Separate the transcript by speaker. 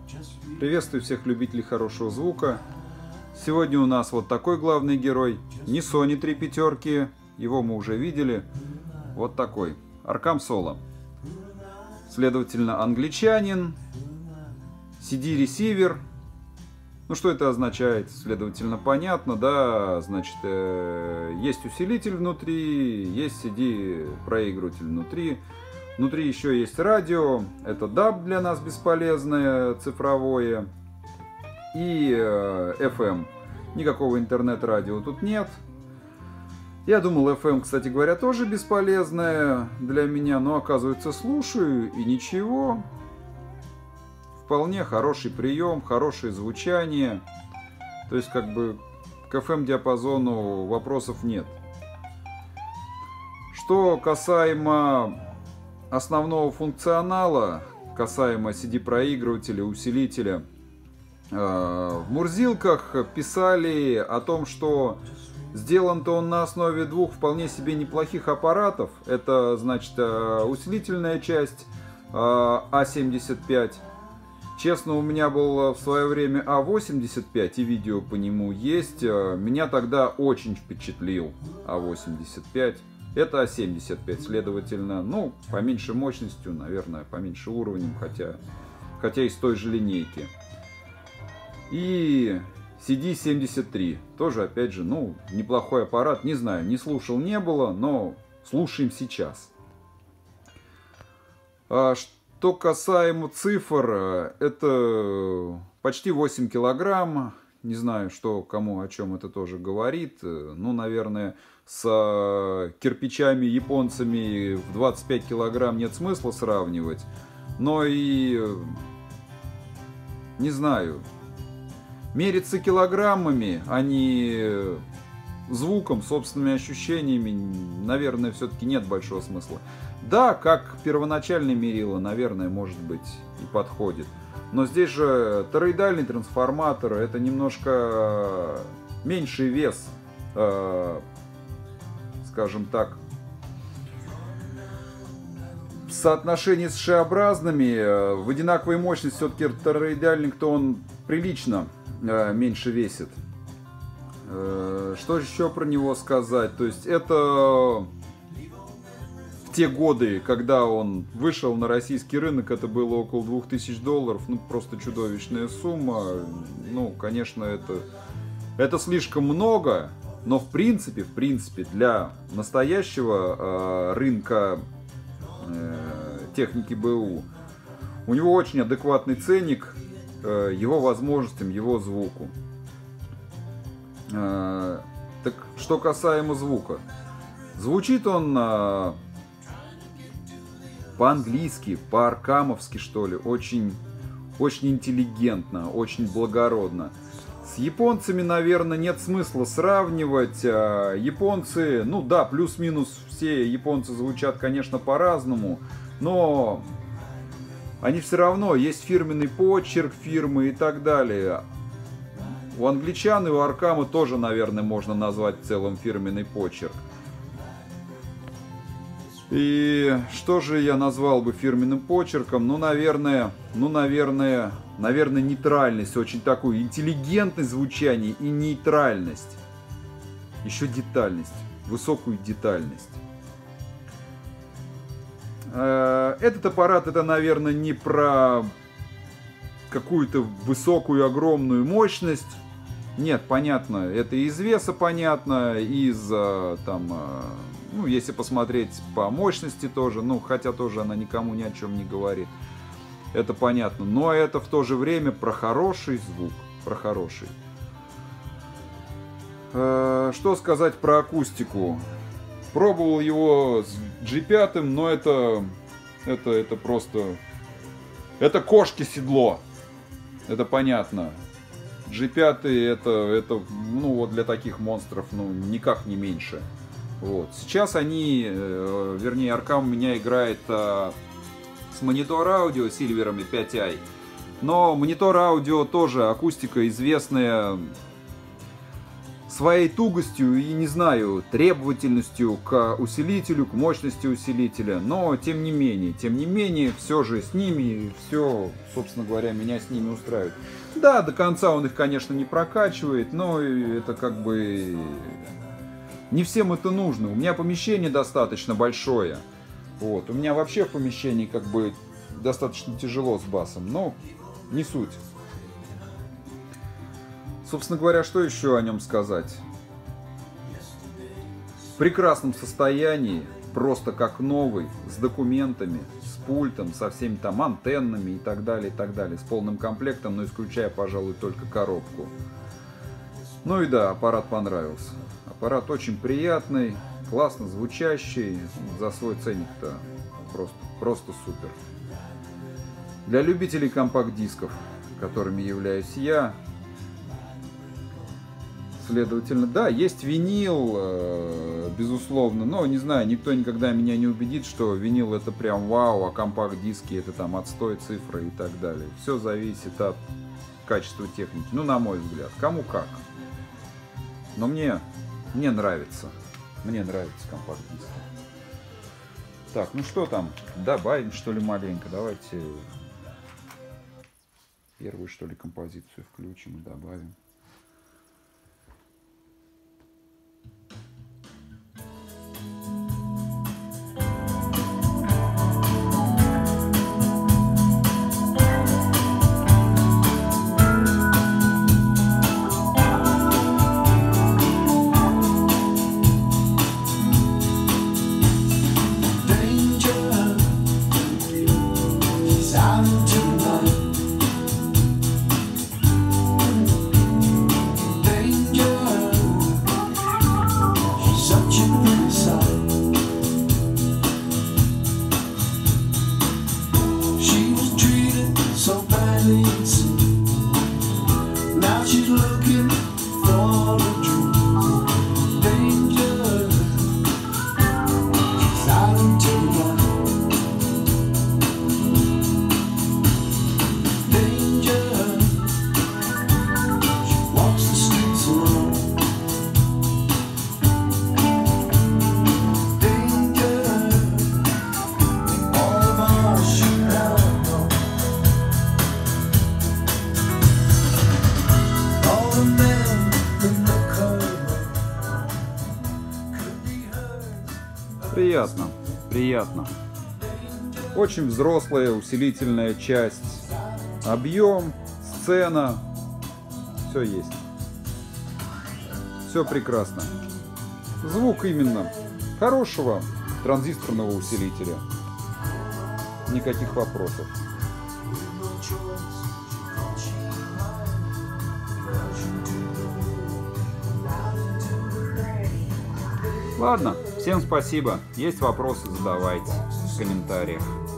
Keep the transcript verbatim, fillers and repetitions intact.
Speaker 1: Приветствую всех любителей хорошего звука. Сегодня у нас вот такой главный герой. Не Sony три пятерки, его мы уже видели. Вот такой. Arkham Solo. Следовательно, англичанин. си ди-ресивер. Ну, что это означает? Следовательно, понятно, да. Значит, э, есть усилитель внутри, есть си ди-проигрыватель внутри. Внутри еще есть радио. Это даб для нас бесполезное, цифровое. И э, эф эм. Никакого интернет-радио тут нет. Я думал, эф эм, кстати говоря, тоже бесполезное для меня. Но, оказывается, слушаю и ничего. Вполне хороший прием, хорошее звучание. То есть, как бы, к эф эм-диапазону вопросов нет. Что касаемо основного функционала, касаемо си ди-проигрывателя, усилителя, в Мурзилках писали о том, что сделан-то он на основе двух вполне себе неплохих аппаратов. Это, значит, усилительная часть а семьдесят пять. Честно, у меня был в свое время а восемьдесят пять, и видео по нему есть. Меня тогда очень впечатлил а восемьдесят пять. Это а семьдесят пять, следовательно, ну, поменьше мощностью, наверное, поменьше уровнем, хотя, хотя из той же линейки. И си ди семьдесят три, тоже, опять же, ну, неплохой аппарат, не знаю, не слушал, не было, но слушаем сейчас. А что касаемо цифр, это почти восемь килограмм, не знаю, что кому о чем это тоже говорит, ну, наверное, с кирпичами японцами в двадцать пять килограмм нет смысла сравнивать, но и, не знаю, мериться килограммами, а не звуком, собственными ощущениями, наверное, все-таки нет большого смысла. Да, как первоначальное мерило, наверное, может быть, и подходит. Но здесь же тороидальный трансформатор, это немножко меньший вес, э, скажем так, в соотношении с Ш-образными. В одинаковой мощности все-таки тороидальник-то он прилично э, меньше весит. Э, что еще про него сказать? То есть это в те годы, когда он вышел на российский рынок, это было около двух тысяч долларов. Ну, просто чудовищная сумма. Ну, конечно, это, это слишком много. Но в принципе, в принципе, для настоящего э, рынка э, техники БУ у него очень адекватный ценник э, его возможностям, его звуку. Э, так что касаемо звука, звучит он э, по-английски, по-аркамовски, что ли, очень, очень интеллигентно, очень благородно. С японцами, наверное, нет смысла сравнивать. Японцы, ну да, плюс-минус все японцы звучат, конечно, по-разному, но они все равно, есть фирменный почерк фирмы и так далее. У англичан и у Аркама тоже, наверное, можно назвать в целом фирменный почерк. И что же я назвал бы фирменным почерком? Ну, наверное, ну, наверное, наверное, нейтральность, очень такую интеллигентность звучания и нейтральность. Еще детальность, высокую детальность. Этот аппарат, это, наверное, не про какую-то высокую, огромную мощность. Нет, понятно, это из веса понятно, из там... Ну, если посмотреть по мощности тоже, ну, хотя тоже она никому ни о чем не говорит. Это понятно. Но это в то же время про хороший звук. Про хороший. Э, что сказать про акустику? Пробовал его с джи пять, но это... Это, это просто... Это кошки-седло. Это понятно. джи пять это, это, ну, вот для таких монстров, ну, никак не меньше. Вот. Сейчас они, э, вернее, Arkham у меня играет э, с монитор аудио Сильверами пять ай. Но монитор аудио тоже акустика известная своей тугостью и, не знаю, требовательностью к усилителю, к мощности усилителя, но тем не менее, тем не менее, все же с ними, все, собственно говоря, меня с ними устраивает. Да, до конца он их, конечно, не прокачивает, но это как бы не всем это нужно. У меня помещение достаточно большое, вот, у меня вообще в помещении как бы достаточно тяжело с басом, но не суть. Собственно говоря, что еще о нем сказать? В прекрасном состоянии, просто как новый, с документами, с пультом, со всеми там антеннами и так далее, и так далее, с полным комплектом, но исключая, пожалуй, только коробку. Ну и да, аппарат понравился. Аппарат очень приятный, классно звучащий, за свой ценник-то просто, просто супер. Для любителей компакт-дисков, которыми являюсь я, следовательно, да, есть винил, безусловно, но, не знаю, никто никогда меня не убедит, что винил это прям вау, а компакт-диски это там отстой, цифры и так далее. Все зависит от качества техники, ну, на мой взгляд, кому как. Но мне, мне нравится, мне нравится компакт-диски. Так, ну что там, добавим, что ли, маленько, давайте первую, что ли, композицию включим и добавим. Приятно, приятно. Очень взрослая усилительная часть. Объем, сцена, все есть. Все прекрасно. Звук именно хорошего транзисторного усилителя. Никаких вопросов. Ладно, всем спасибо. Есть вопросы, задавайте в комментариях.